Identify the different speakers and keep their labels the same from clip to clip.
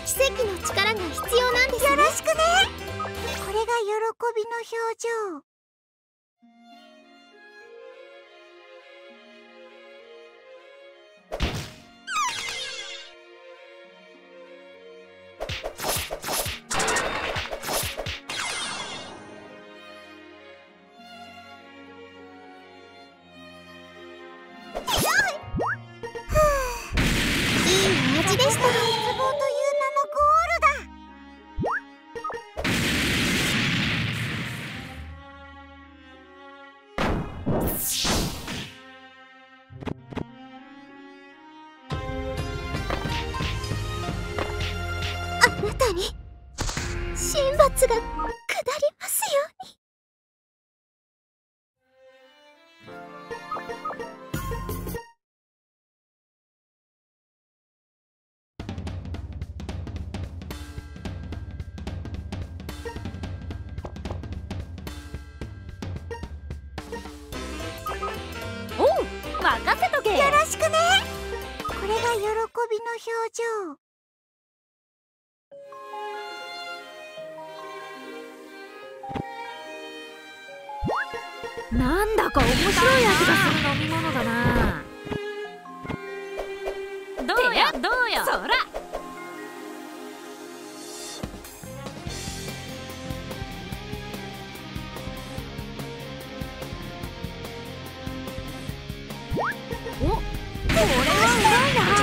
Speaker 1: 奇跡の力が必要なんですね。よろしくね。これが喜びの表情。いい味でした。絶望という名のゴールだ。あなたに神罰が下りますように。
Speaker 2: おう、任せとけ。
Speaker 1: よろしくね。これが喜びの表情。
Speaker 2: なんだか面白い味がする飲み物だな。どうよどうよ。そら。お、これはうまいな。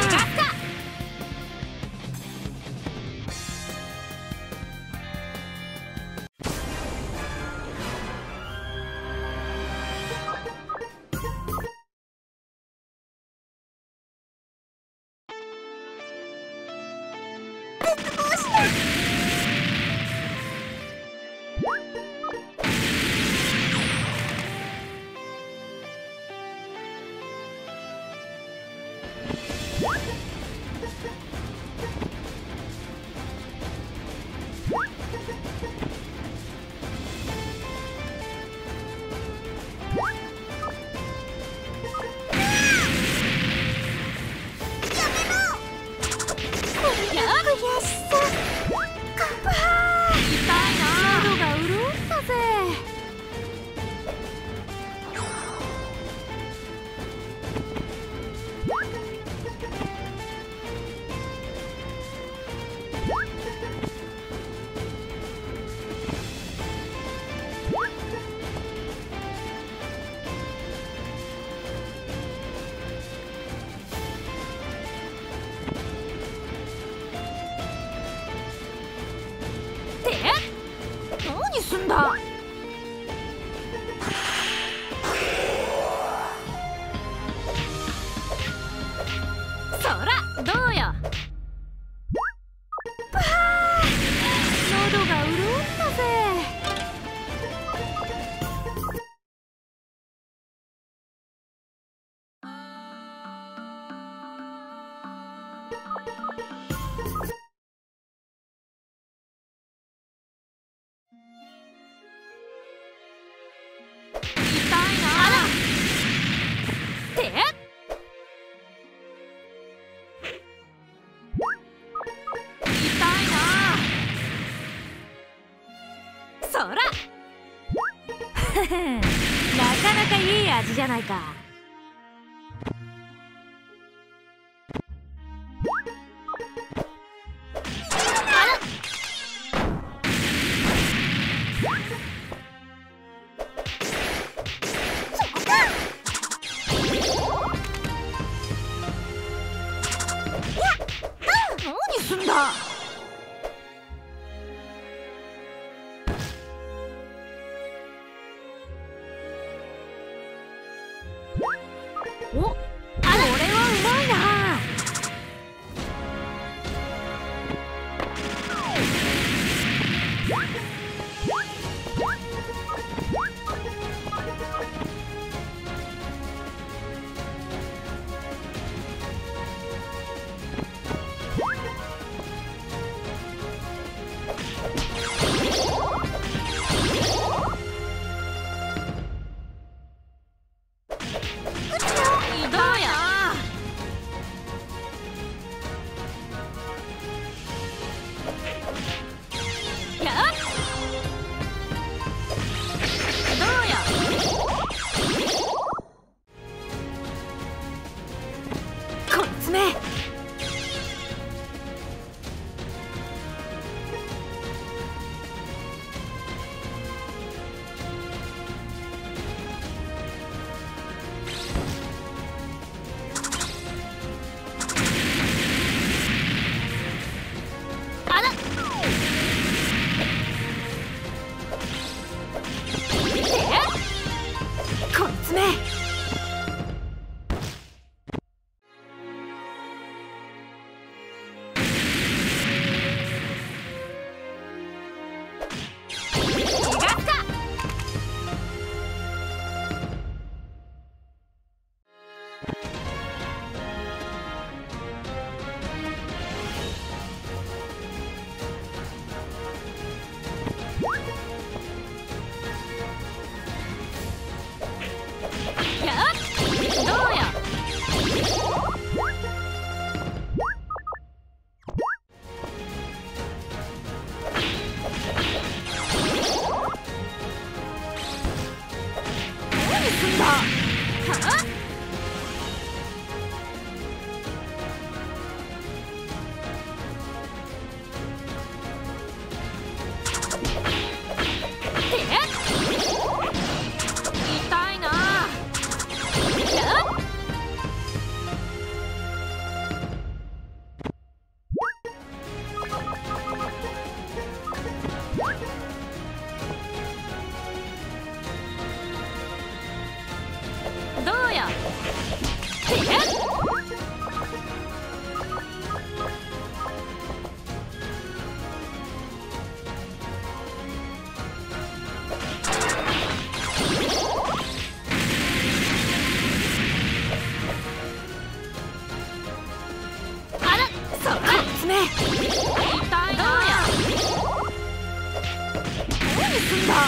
Speaker 2: 何すんだ。そらどうよ。喉が潤ったぜ。そらなかなかいい味じゃないか。何すんだ。お、これはうまいな。 爪。痛いな。どうや。何すんだ。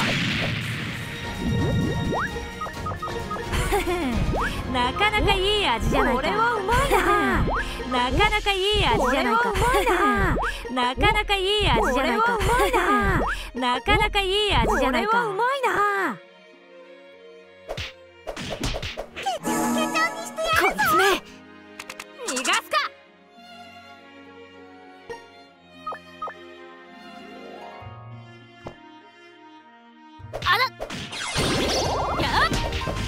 Speaker 2: なかなかいい味じゃないか。これはうまいな。なかなかいい味じゃないか。なかなかいい味じゃないか。なかなかいい味じゃないか。これはうまいな。
Speaker 1: ケチョンケチョンにしてやるぞ。
Speaker 2: こいつめ。逃がすか。あら。やっ。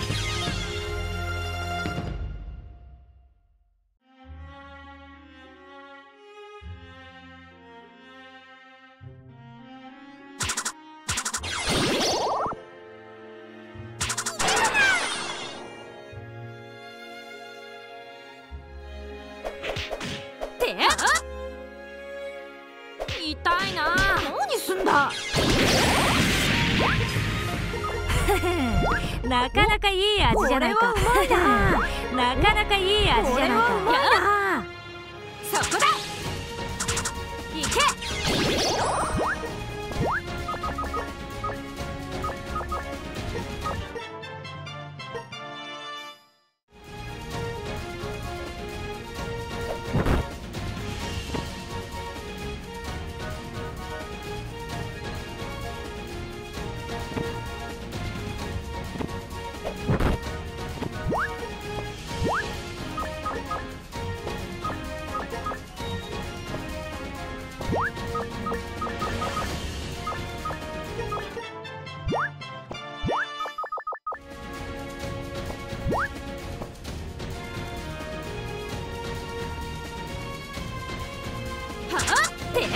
Speaker 2: 痛いな。何すんだ。なかなかいい味じゃないか。これはうまいな。なかなかいい味じゃないか。これはうまいな。そこだ。行け。はあ、てや。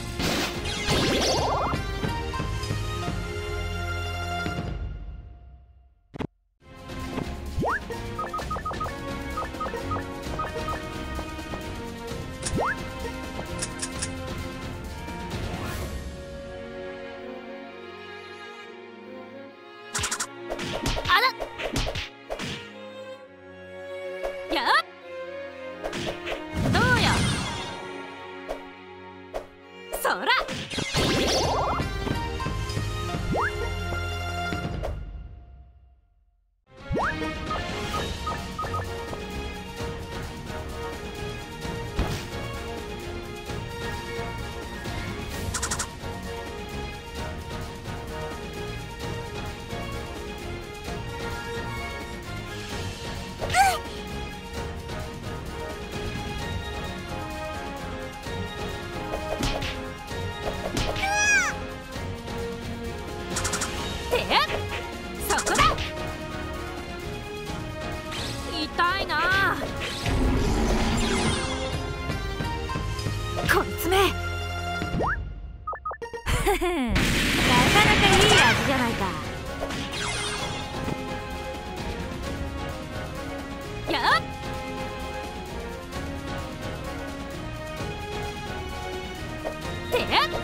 Speaker 2: あら。やっ。どうよ。そら。そこだ。痛いな。こいつめ。なかなかいい味じゃないか。やっ。てやっ。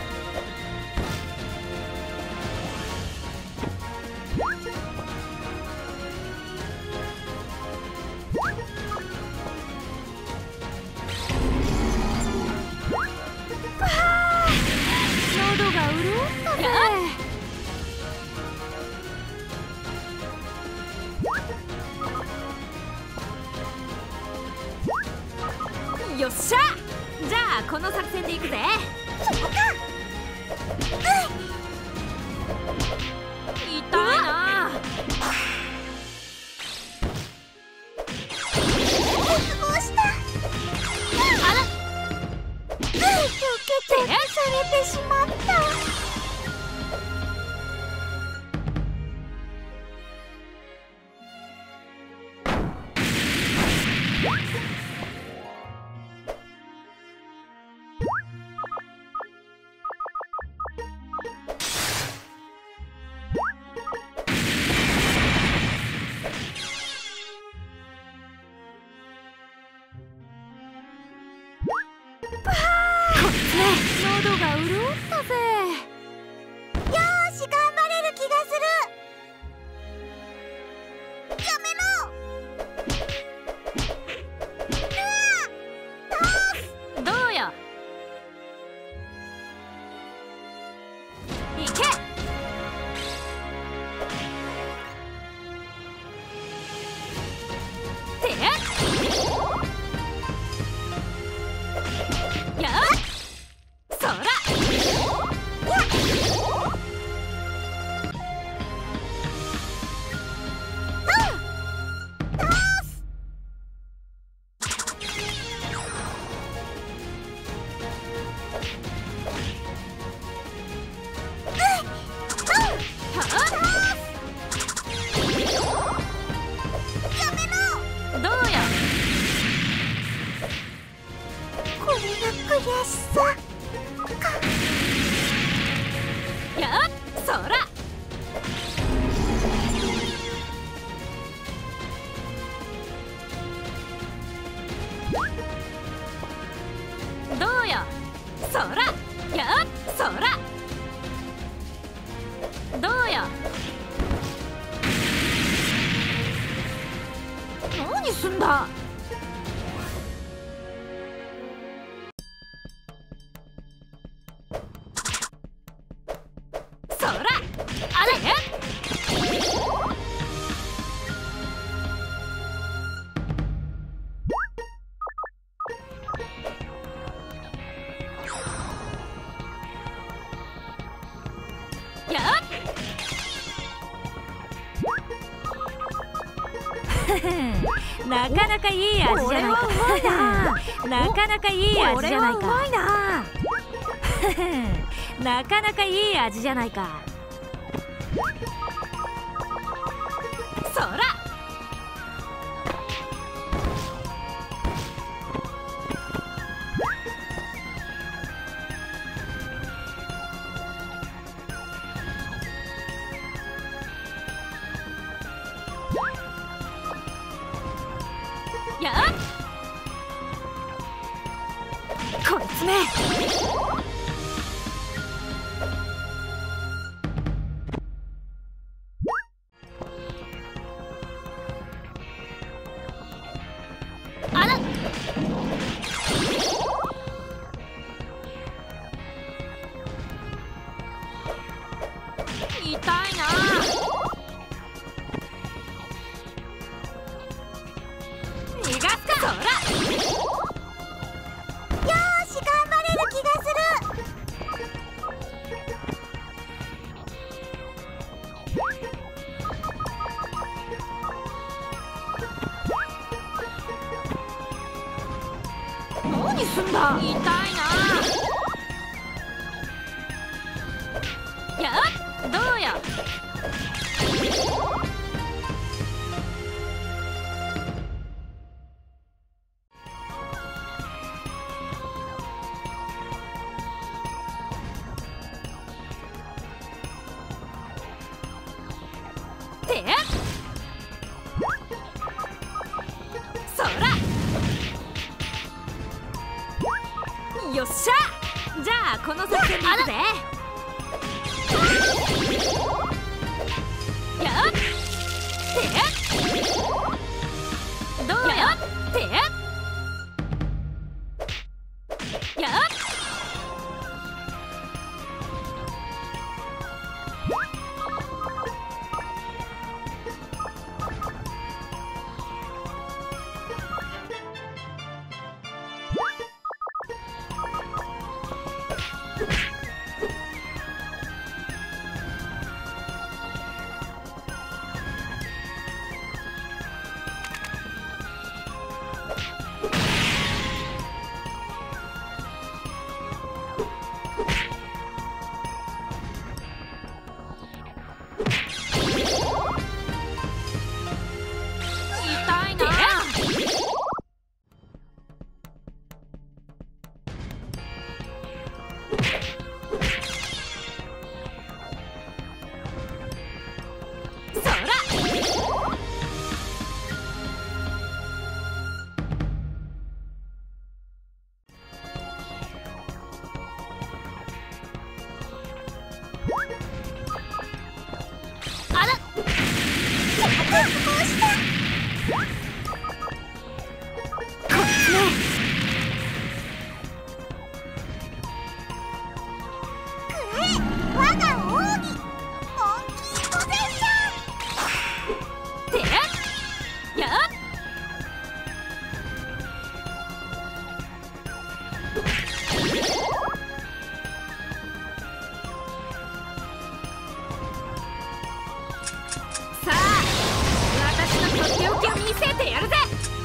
Speaker 2: 喉が潤ったぜ。よっしゃ。じゃあこの作戦でいくぜ。
Speaker 1: そこか。
Speaker 2: 痛いな。
Speaker 1: 絶望した。
Speaker 2: あら。
Speaker 1: ケチョンケチョンにされてしまった。
Speaker 2: 喉が潤ったぜ。
Speaker 1: よーし、頑張れる気がする。やめろ。
Speaker 2: どうよ。
Speaker 1: これが悔しさか。
Speaker 2: やっそら。どうよそら。やっそら。どうよ。何すんだ。そらあれ。やっなかなかいい味じゃないか。なかなかいい味じゃないか。なかなかいい味じゃないか。そら。やっこいつめ。あら。痛いな。逃がすか。そら。
Speaker 1: よーし頑張れる気がする。
Speaker 2: 何すんだ。痛いな。やっどうよ。てそら。よっしゃ。じゃあこの作戦でいくぜ。やっどうよ。やっ痛いな。そら。あら。
Speaker 1: どうした。
Speaker 2: こっちね。
Speaker 1: くらえ我が奥義モンキーポゼッション。
Speaker 2: てやっさあ私のとっておきを見せてやるぜ。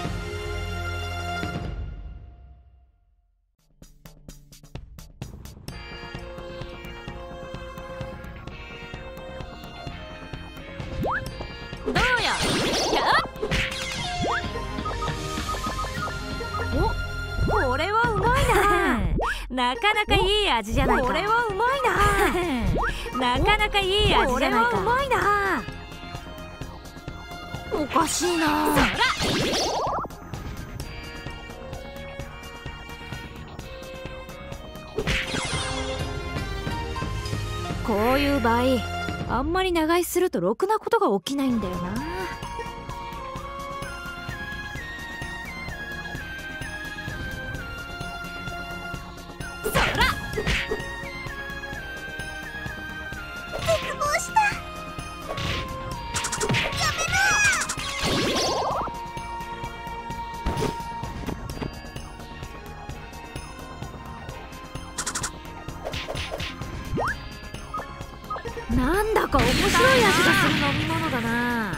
Speaker 2: どうよ。やっおこれはうまいな。 なかなかいい味じゃないか。
Speaker 3: これはうまい
Speaker 2: なかなかいい味じゃないか。
Speaker 3: これはうまいな。おかしいな。
Speaker 2: そら
Speaker 3: こういう場合あんまり長居するとろくなことが起きないんだよな。
Speaker 2: そら
Speaker 1: 絶望した。やめな。
Speaker 3: なんだか面白い味がする飲み物だな。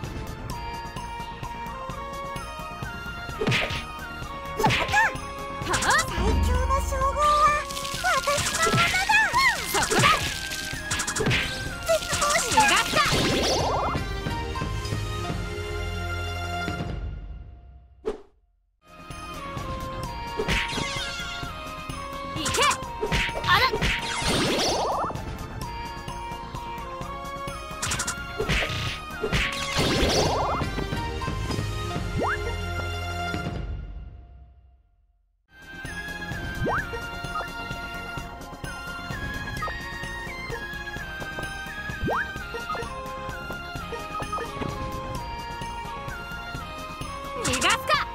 Speaker 1: 最強の称号は私のものだ。
Speaker 2: そこだ。
Speaker 1: 絶望し
Speaker 2: 逃がした。いけ。あら。逃がすか。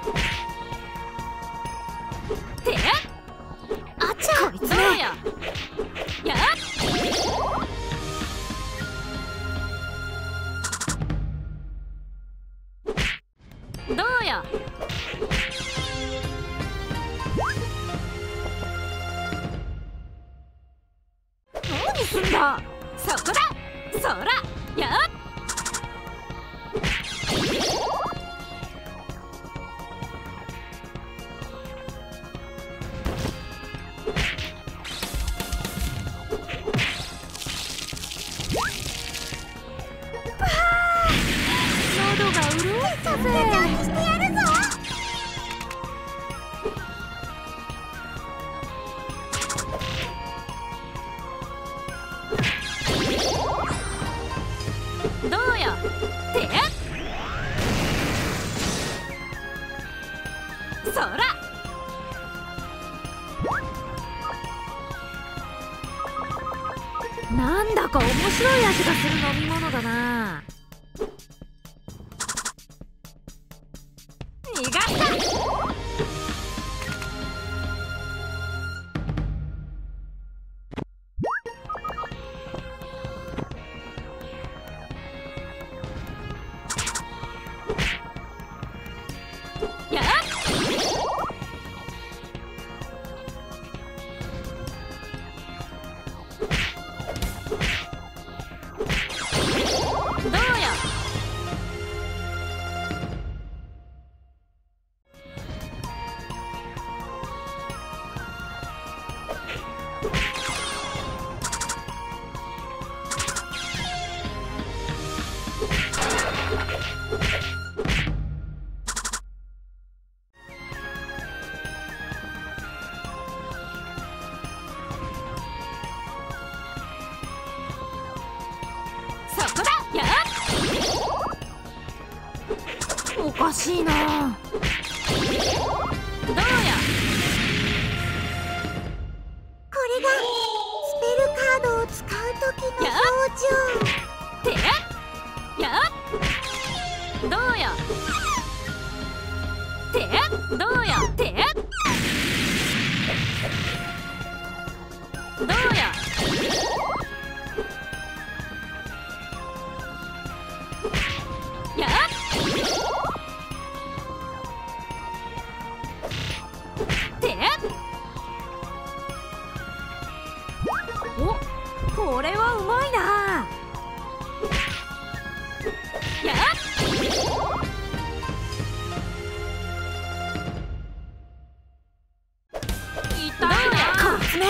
Speaker 2: て
Speaker 3: あちゃこいつ
Speaker 2: どうよ。やっ。どうよ。
Speaker 3: 何すんだ。
Speaker 2: そこだ。そら。やっ。
Speaker 3: 喉が潤ったぜ。
Speaker 1: してやるぞ。
Speaker 2: どうよ。てそら。
Speaker 3: なんだか面白い味がする飲み物だな。
Speaker 2: 逃がした。やっ。どうよ。そこだ。やっ。
Speaker 3: おかしいな。
Speaker 2: どうよ。
Speaker 1: これがスペルカードを使う時の表情。
Speaker 2: てやっ。どうよ。てどうよ。てどうよ。やっ。て
Speaker 3: お、これはうまいな。
Speaker 2: やっ。痛いな。
Speaker 3: こいつめ。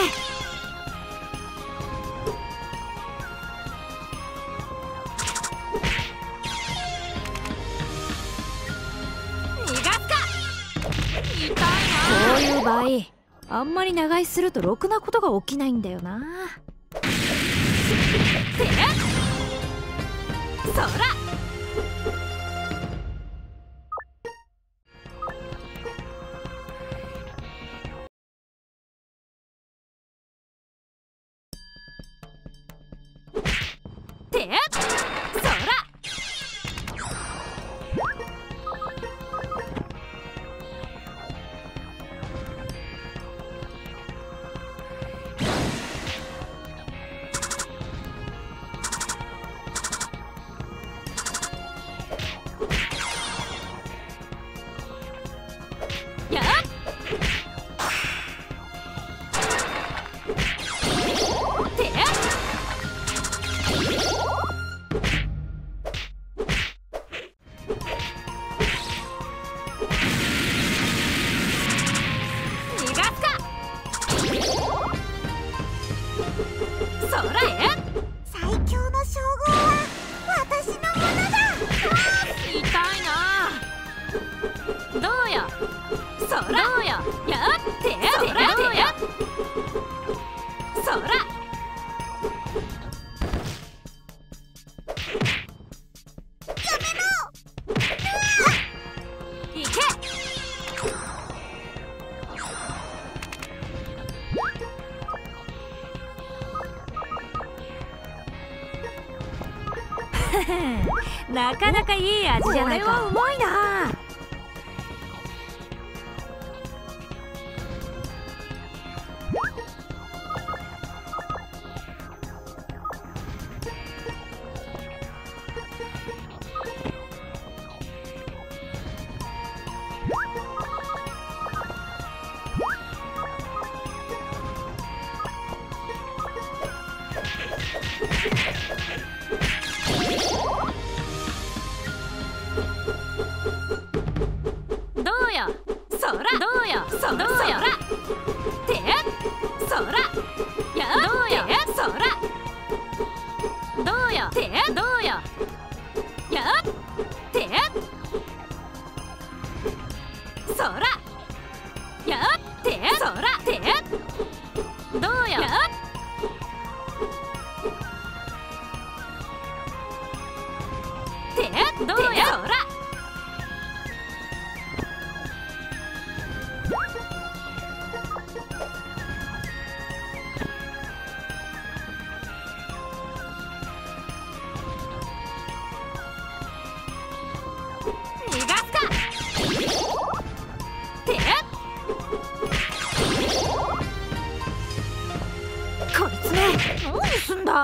Speaker 2: 逃がすか。痛いな。
Speaker 3: こういう場合あんまり長居するとろくなことが起きないんだよな。
Speaker 2: そらてそらやって逃がすかそら
Speaker 1: 最強の称号は私のものだ。
Speaker 2: 痛いな。どうやそらどうややってそらどうやそらいけなかなかいい味じゃないか。
Speaker 3: これはうまいな。
Speaker 2: どうやそらどうやそどうやてそらやどうやそらどうやてどうややてそらやてそらてどうやてどうやそら逃がすかて
Speaker 3: こいつめ、何すんだ。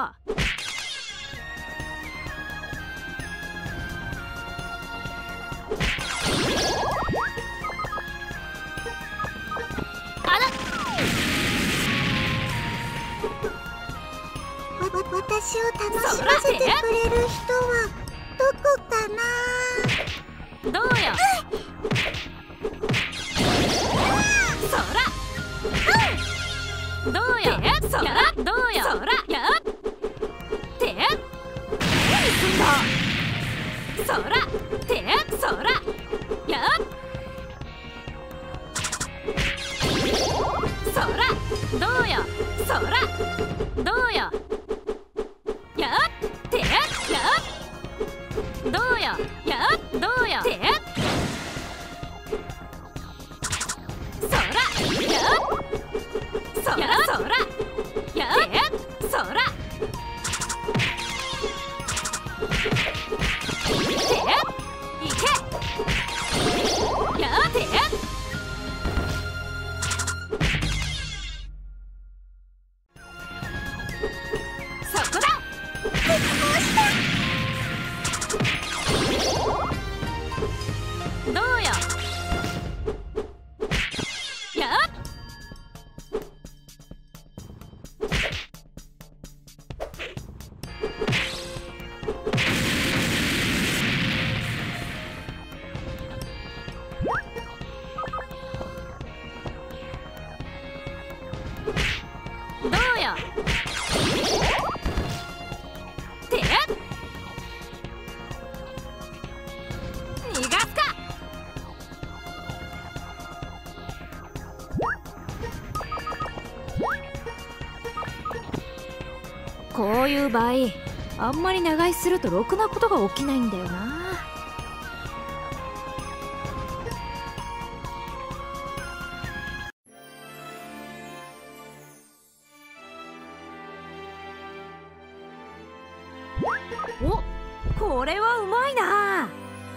Speaker 1: 私を楽しませてくれる人はどこかな。
Speaker 2: どうやそらどうやそらどうやそらやて何すんだそらてそらやそらどうやそらどうややてやどうややどうやてそらやそらそらやてそらていけやてそこだどうややどうやて逃がすか
Speaker 3: こういう場合あんまり長居するとろくなことが起きないんだよな。お、これはうまいな。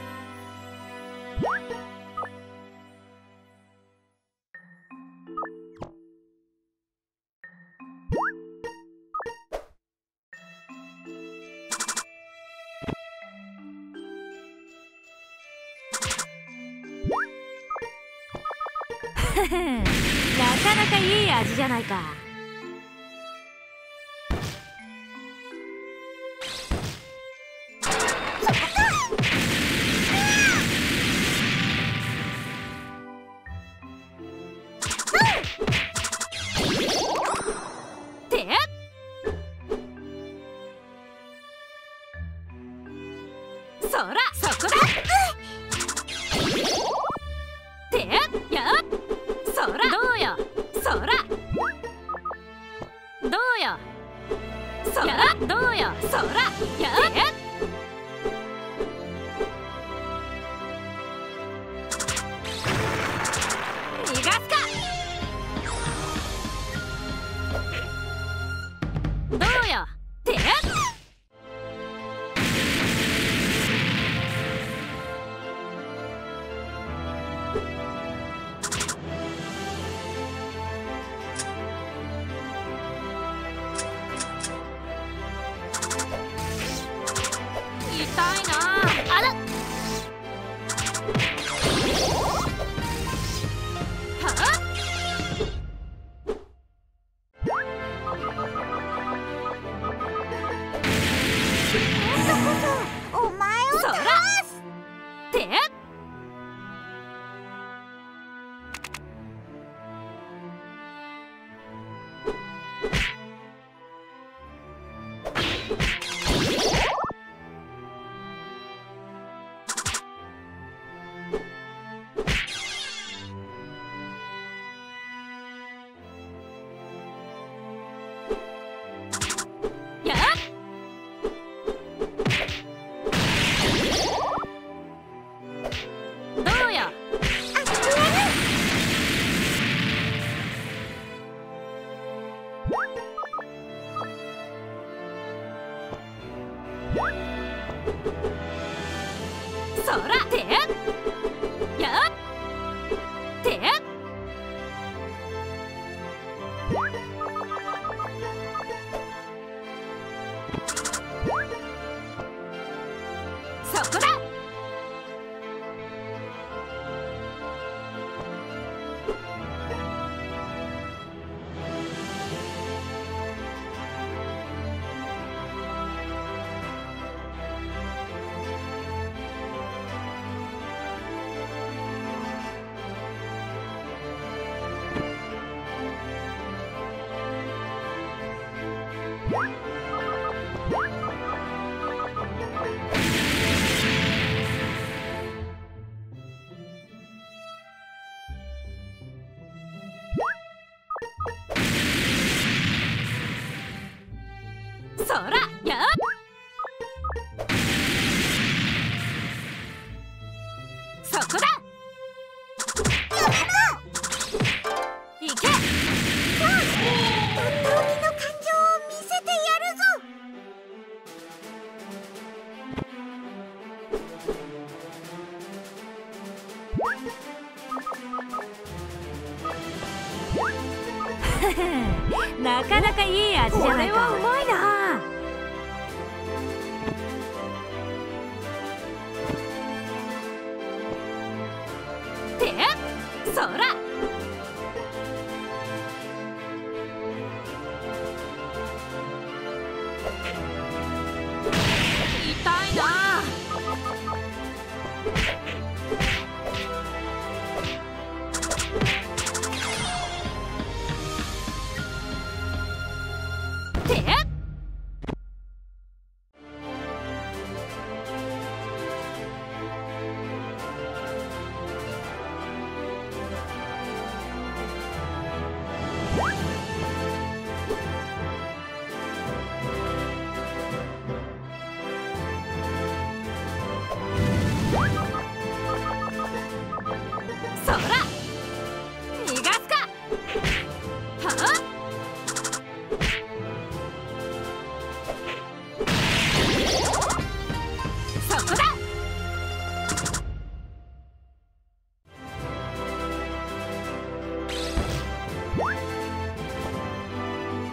Speaker 3: なかなかいい味じゃないか。そら、そこだ。てやっ、そら、どうよ、そら、どうよ、そら、どうよ、そら、やっ、逃がすか。どうよ、てやっ。痛いなあ。らっ、はあ、
Speaker 1: 今度こそお前を倒す。
Speaker 3: てやっ、どうよ、
Speaker 1: あきれる。
Speaker 3: そら、てやっ、てそこだ。そら、やっ、そこだ。いけ。
Speaker 1: とっておきの感情を見せてやるぞ。
Speaker 3: なかなかいい味じゃないか。これはうまいな。てそら、痛いな。て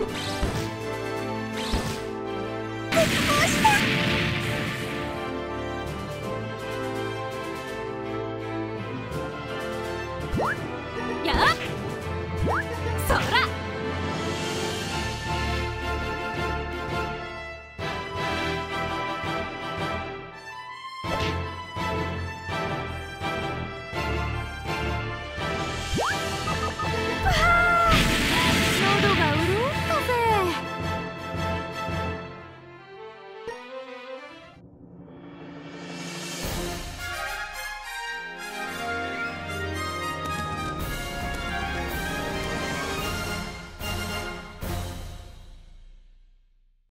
Speaker 1: 絶望した。